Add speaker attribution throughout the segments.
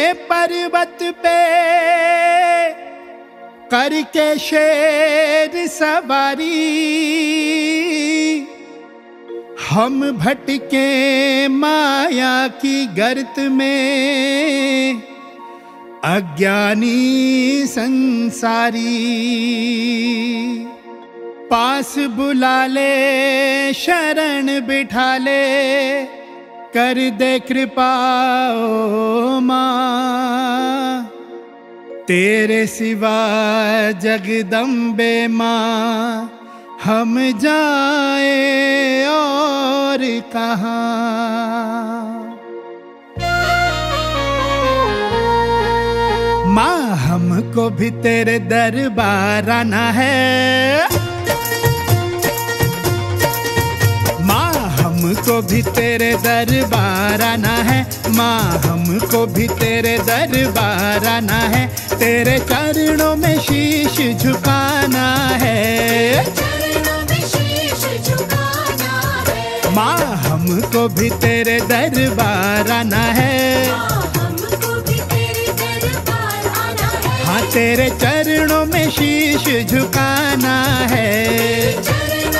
Speaker 1: पर्वत पे करके शेर सवारी, हम भटके माया की गर्त में, अज्ञानी संसारी। पास बुला ले शरण बिठा ले, कर दे कृपा ओ माँ, तेरे सिवा जगदम्बे माँ हम जाए और कहाँ। माँ हमको भी तेरे दरबार आना है, माँ हमको भी तेरे दरबार आना है, माँ हमको भी तेरे दरबार आना है, तेरे चरणों में शीश झुकाना है, माँ हमको भी तेरे दरबार आना है, हाँ तेरे चरणों में शीश झुकाना है।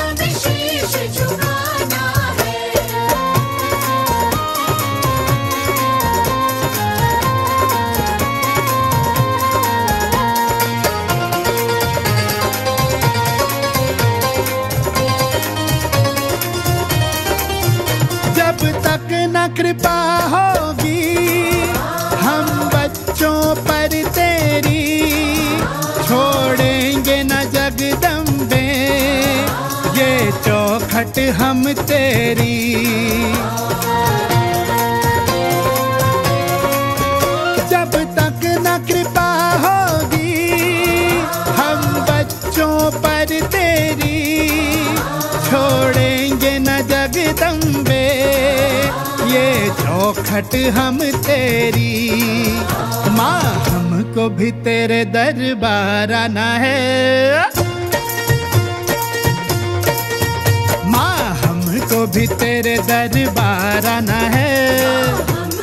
Speaker 1: जब तक न कृपा होगी हम बच्चों पर तेरी, छोड़ेंगे न जगदम्बे ये चौखट हम तेरी। जब तक न कृपा होगी हम बच्चों पर तेरी, छोड़ेंगे न जगदम्बे ये चौखट हम तेरी। माँ हमको भी तेरे दरबार आना है, माँ हमको भी तेरे दरबार आना है,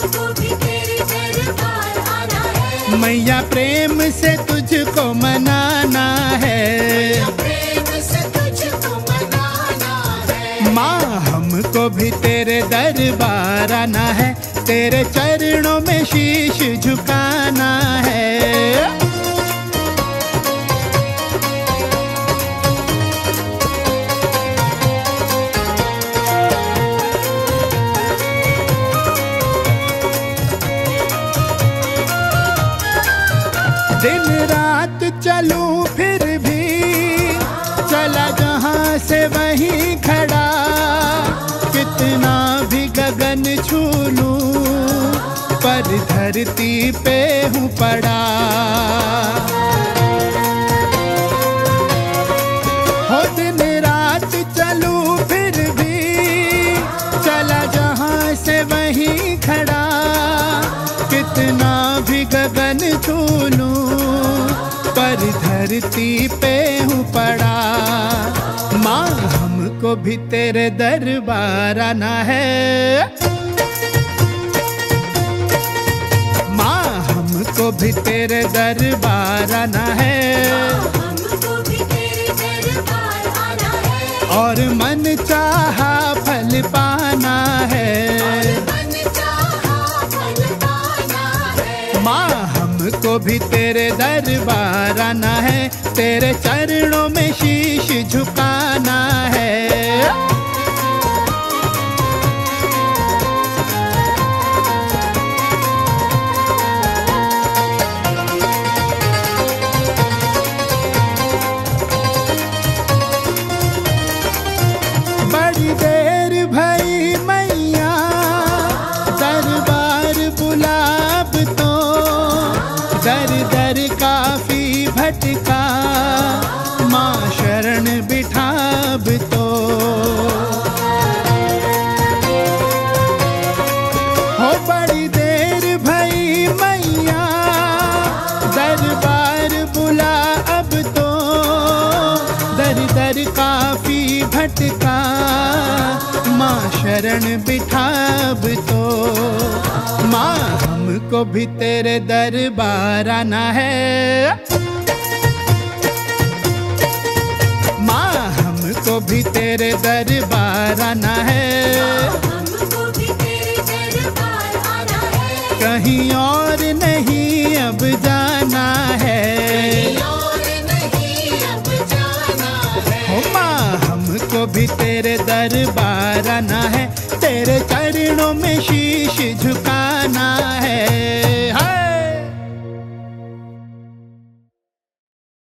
Speaker 1: मैया प्रेम से तुझको मनाना है, माँ हमको भी तेरे दरबार आना है, तेरे चरणों में शीश झुकाना है। दिन रात चलूं फिर भी चला जहां से वहीं खड़ा, कितना भी गगन छू लूं पर धरती पे हूँ पड़ा। हो दिन रात चलूं फिर भी चला जहां से वहीं खड़ा, कितना भी गगन छू लूं पर धरती पे हूँ पड़ा। माँ हमको भी तेरे दरबार आना है, माँ हमको भी तेरे दरबार आना है, और मन चाहा फल पाना है, माँ हमको भी तेरे दरबार आना है, तेरे चरणों में शीश झुकाना है। बड़ी देर भई मैया दरबार बुलाब तो, दर दर काफी भटका माँ शरण बिठाब तो। हो बड़ी देर भई मैया दरबार बुला अब तो, दर दर काफी भटका माँ शरण बिठाब तो। माँ हमको भी तेरे दरबार आना है। माँ हमको भी तेरे दरबार आना है। कहीं और नहीं अब जाना है। हो माँ हमको भी तेरे दरबार आना है। तेरे चरणों में शीश झुकाना है।